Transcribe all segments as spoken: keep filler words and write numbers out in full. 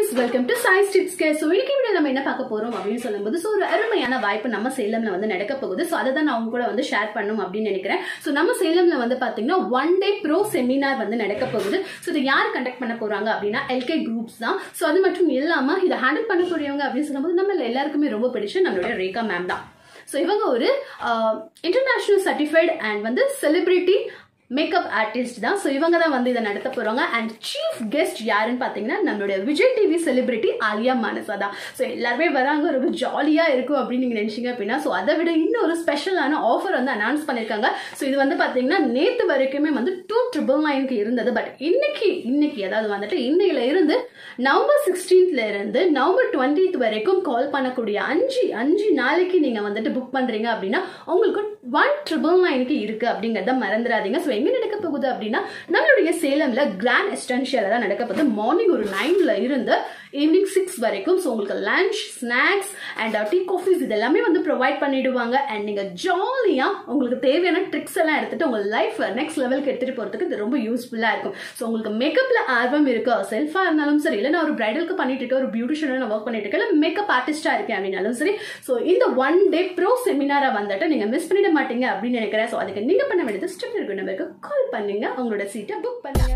friends, welcome to Science Tips Care. So இன்னைக்கு video நம்ம என்ன பார்க்க போறோம் அப்படினு சொல்லும்போது சோ ஒரு அருமையான வாய்ப்பு நம்ம சேலம்ல வந்து நடக்க போகுது. சோ அத தான் நான் உங்க கூட வந்து ஷேர் பண்ணனும் அப்படி நினைக்கிறேன். சோ நம்ம சேலம்ல வந்து பாத்தீங்கன்னா one day pro seminar வந்து நடக்க போகுது. சோ இது யார் கண்டக்ட் பண்ண போறாங்க அப்படினா L K groups தான். சோ அது மட்டும் இல்லாம இத ஹேண்டில் பண்ண போறவங்க அப்படி சொல்லும்போது நம்ம எல்லாருக்குமே ரொம்ப பிடிச்ச நம்மளுடைய ரேகா மேம் தான். சோ இவங்க ஒரு இன்டர்நேஷனல் சர்டிஃபைட் அண்ட் வந்து செலிபிரிட்டி மேக்கப் ஆர்டிஸ்ட் தான். சோ இவங்க தான் வந்து இத நடத்த போறாங்க. அண்ட் சீஃப் கெஸ்ட் யாருன்னு பாத்தீங்கன்னா நம்மளுடைய விஜய் டிவி செலிபிரிட்டி ஆலியா மானசா தான். சோ எல்லாருமே வராங்க, ரொம்ப ஜாலியா இருக்கும் அப்படின்னு நீங்க நினைச்சீங்க அப்படின்னா சோ அதை விட இன்னொரு ஸ்பெஷலான ஆஃபர் வந்து அனௌன்ஸ் பண்ணிருக்காங்க. சோ இது வந்து பாத்தீங்கன்னா நேத்து வரைக்குமே வந்து டூ ட்ரிபிள் நைனுக்கு இருந்தது. பட் இன்னைக்கு இன்னைக்கு அதாவது வந்துட்டு இன்னையில இருந்து நவம்பர் சிக்ஸ்டீன்த்ல இருந்து நவம்பர் டுவெண்ட்டித் வரைக்கும் கால் பண்ணக்கூடிய அஞ்சு அஞ்சு நாளைக்கு நீங்க வந்துட்டு புக் பண்றீங்க அப்படின்னா உங்களுக்கு ஒன் ட்ரிபிள் நைனுக்கு இருக்கு அப்படிங்கறத மறந்துடாதீங்க. சோ எங்க நடக்க போகுது அப்படின்னா நம்மளுடைய சேலம்ல கிராண்ட் எஸ்டென்ஷியல் தான் நடக்க போகுது. மார்னிங் ஒரு நைன்ல இருந்து ஈவினிங் சிக்ஸ் வரைக்கும். சோ உங்களுக்கு லஞ்ச், ஸ்நாக்ஸ் அண்ட் டீ, காஃபிஸ் இது எல்லாமே வந்து ப்ரொவைட் பண்ணிடுவாங்க. அண்ட் நீங்க ஜாலியா உங்களுக்கு தேவையான ட்ரிக்ஸ் எல்லாம் எடுத்துட்டு உங்க லைஃப் நெக்ஸ்ட் லெவலுக்கு எடுத்துட்டு போறதுக்கு இது ரொம்ப யூஸ்ஃபுல்லா இருக்கும். சோ உங்களுக்கு மேக்கப்ல ஆர்வம் இருக்கு, செல்ஃபா இருந்தாலும் சரி, இல்ல நான் ஒரு பிரைடலுக்கு பண்ணிட்டு இருக்கேன், ஒரு பியூட்டிஷியனா நான் ஒர்க் பண்ணிட்டு இருக்கேன், இல்ல மேக்கப் ஆர்டிஸ்டா இருக்கேன் அப்படின்னாலும் சரி, சோ இந்த ஒன் டே ப்ரோ செமினாரை வந்துட்டு நீங்க மிஸ் பண்ணிட மாட்டீங்க அப்படின்னு நினைக்கிறேன். சோ அதுக்கு நீங்க பண்ண வேண்டியது ஸ்டெப் இருக்கு, நம்பருக்கு கால் பண்ணுங்க, உங்களோட சீட்டை புக் பண்ணுங்க.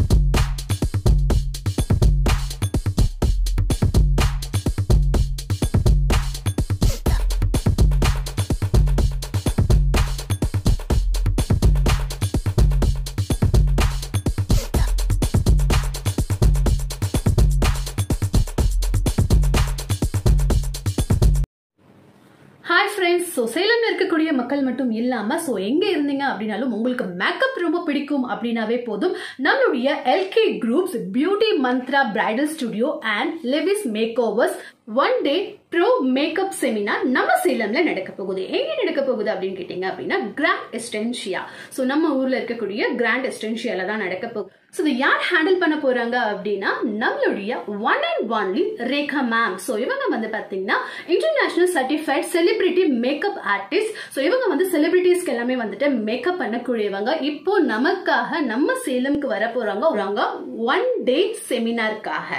ஹாய் ஃப்ரெண்ட்ஸ், ஸோ சேலம்ல இருக்கக்கூடிய மக்கள் மட்டும் இல்லாம ஸோ எங்க இருந்தீங்க அப்படின்னாலும் உங்களுக்கு மேக்கப் ரொம்ப பிடிக்கும் அப்படின்னாவே போதும், நம்மளுடைய L K groups beauty mantra bridal studio and Levi's makeovers one day pro makeup seminar நம்ம சேலம்ல நடக்க போகுது. எங்க நடக்க போகுது அப்படின்னு கேட்டீங்க அப்படின்னா கிராண்ட் எஸ்டென்ஷியா. ஸோ நம்ம ஊர்ல இருக்கக்கூடிய கிராண்ட் எஸ்டென்ஷியால தான் நடக்க போகுது. ஸோ இதை யார் ஹேண்டில் பண்ண போறாங்க அப்படின்னா நம்மளுடைய one and only Rekha ma'am. So இவங்க வந்து பாத்தீங்கன்னா international certified celebrity makeup artist. So இவங்க வந்து செலிபிரிட்டிஸ்க்கு எல்லாமே வந்துட்டு மேக்கப் பண்ணக்கூடியவங்க. இப்போ நமக்காக நம்ம சேலம்க்கு வர போறாங்க ஒன் டே செமினாருக்காக.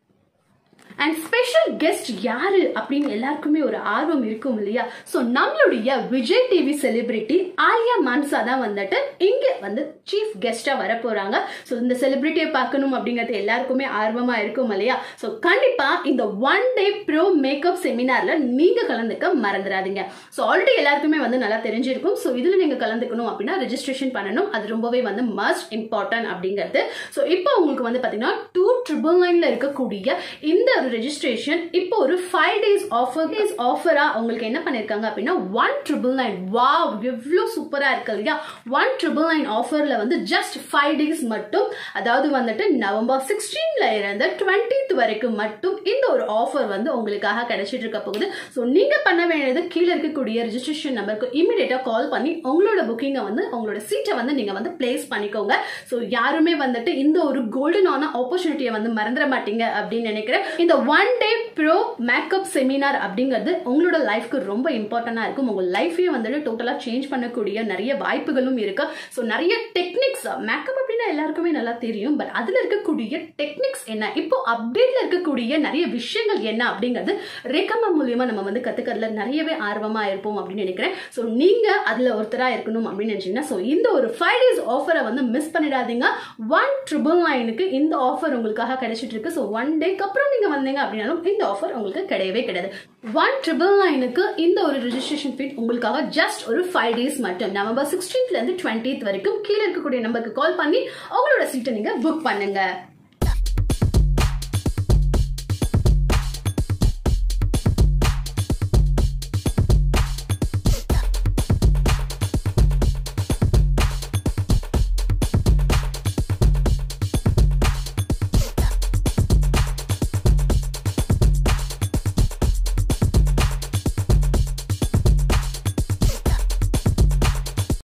அண்ட் ஸ்பெஷல் கெஸ்ட் யாரு அப்படின்னு எல்லாருக்குமே ஒரு ஆர்வம் இருக்கும் இல்லையா? சோ நம்மளுடைய விஜய் டிவி செலிபிரிட்டி ஆலியா மானசா தான் வந்துட்டு இங்க வந்து சீஃப் கெஸ்டா வர போறாங்க. சோ இந்த செலிபிரிட்டியை பார்க்கணும் அப்படிங்கிறது எல்லாருக்குமே ஆர்வமா இருக்கும் இல்லையா? சோ கண்டிப்பா இந்த ஒன் டே ப்ரோ மேக்கப் செமினார்ல நீங்க கலந்துக்க மறந்துடாதீங்க. சோ ஆல்ரெடி எல்லாருக்குமே வந்து நல்லா தெரிஞ்சிருக்கும். சோ இதுல நீங்க கலந்துக்கணும் அப்படின்னா ரெஜிஸ்ட்ரேஷன் பண்ணணும். அது ரொம்பவே வந்து மஸ்ட் இம்பார்ட்டன்ட் அப்படிங்கிறது. சோ இப்போ உங்களுக்கு வந்து பாத்தீங்கன்னா டூ ட்ரிபிள் நைன்ல இருக்கக்கூடிய இந்த ரெஜிஸ்ட்ரேஷன் இப்போ ஒரு ஃபைவ் டேஸ் ஆஃபர் டேஸ் ஆஃபரா உங்களுக்கு என்ன பண்ணிருக்காங்க அப்படின்னா ஒன் ட்ரிபிள் நைன். வாவ், எவ்வளவு சூப்பரா இருக்கு இல்லையா? ஒன் ட்ரிபிள் நைன் ஆஃபர்ல வந்து ஜஸ்ட் ஃபைவ் டேஸ் மட்டும், அதாவது வந்துட்டு நவம்பர் சிக்ஸ்டீன்ல இருந்து டுவெண்ட்டித் வரைக்கும் மட்டும் இந்த ஒரு ஆஃபர் வந்து உங்களுக்காக கிடைச்சிட்டு இருக்க போகுது. ஸோ நீங்க பண்ண வேண்டியது கீழே இருக்கக்கூடிய ரெஜிஸ்ட்ரேஷன் நம்பருக்கு இமீடியட்டா கால் பண்ணி உங்களோட புக்கிங்கை வந்து உங்களோட சீட்டை வந்து நீங்க வந்து பிளேஸ் பண்ணிக்கோங்க. ஸோ யாருமே வந்துட்டு இந்த ஒரு கோல்டனான ஆப்பர்ச்சுனிட்டியை வந்து மறந்துட மாட்டீங்க அப்படின்னு நினைக்கிறேன். இந்த one day pro makeup seminar அப்படிங்கிறது உங்களோட லைஃப்க்கு ரொம்ப இம்பார்ட்டன்டா இருக்கும். உங்க லைஃபையே வந்துட்டு டோட்டலா சேஞ்ச் பண்ணக்கூடிய நிறைய வாய்ப்புகளும் இருக்கு. ஸோ நிறைய டெக்னிக்ஸ், மேக்கப் அப்படின்னா எல்லாருக்குமே நல்லா தெரியும், பட் அதுல இருக்கக்கூடிய டெக்னிக்ஸ் என்ன, இப்போ அப்டேட்ல இருக்கக்கூடிய நிறைய விஷயங்கள் என்ன அப்படிங்கிறது ரேகா மேம் மூலியமா நம்ம வந்து கத்துக்கிறதுல நிறையவே ஆர்வமா இருப்போம் அப்படின்னு நினைக்கிறேன். ஸோ நீங்க அதுல ஒருத்தரா இருக்கணும் அப்படின்னு நினைச்சீங்கன்னா ஸோ இந்த ஒரு ஃபைவ் டேஸ் ஆஃபரை வந்து மிஸ் பண்ணிடாதீங்க. ஒன் ட்ரிபிள் நைனுக்கு இந்த ஆஃபர் உங்களுக்காக கிடைச்சிட்டு இருக்கு. ஸோ ஒன் டேக்கு அப்புறம் நீங்க வந்தீங்க அப்படின்னாலும் இந்த ஆஃபர் உங்களுக்கு கிடையவே கிடையாது. ஒன் ட்ரிபிள் நைனுக்கு இந்த ஒரு ரெஜிஸ்ட்ரேஷன் ஃபீ உங்களுக்காக ஜஸ்ட் ஒரு ஃபைவ் டேஸ் மட்டும், நவம்பர் சிக்ஸ்டீன்த்ல இருந்து டுவெண்ட்டித் வரைக்கும் கீழே இருக்கக்கூடிய நம்பருக்கு கால் பண்ணி உங்களோட சீட்டை நீங்க புக் பண்ணுங்க.